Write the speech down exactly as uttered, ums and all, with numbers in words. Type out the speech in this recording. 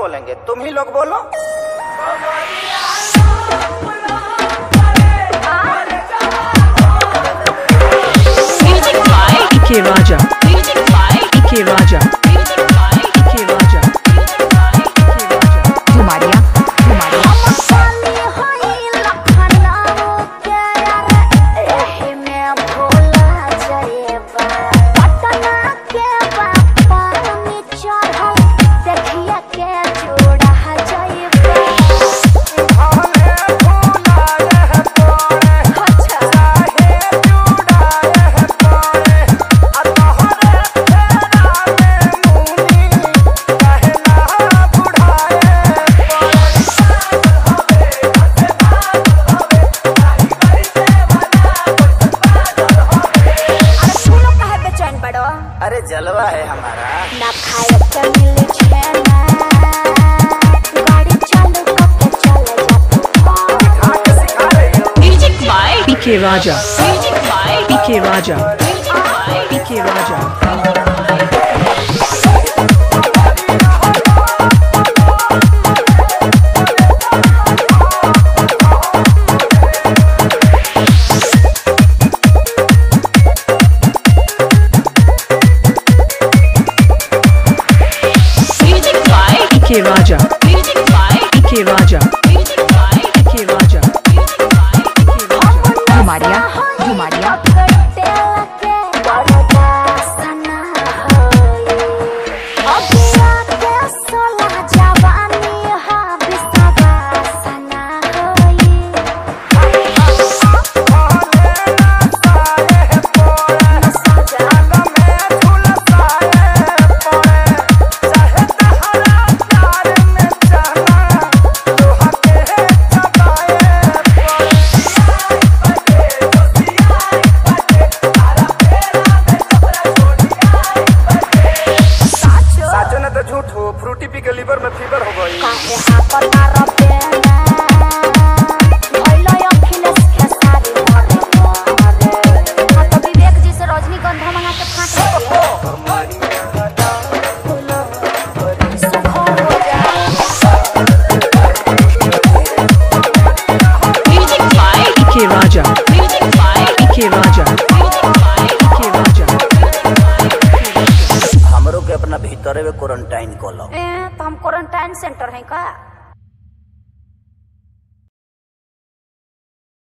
बोलेंगे, तुम ही लोग बोलो। म्यूजिक बाय के राजा, म्यूजिक बाय के राजा, म्यूजिक बाय के राजा, घुमारिया घुमारिया अरे जलवा है हमारा ना खाए तो मिले छेना, गाड़ी चालू करके चले जाते। म्यूजिक बाय के राजा, म्यूजिक बाय के राजा, म्यूजिक बाय के राजा।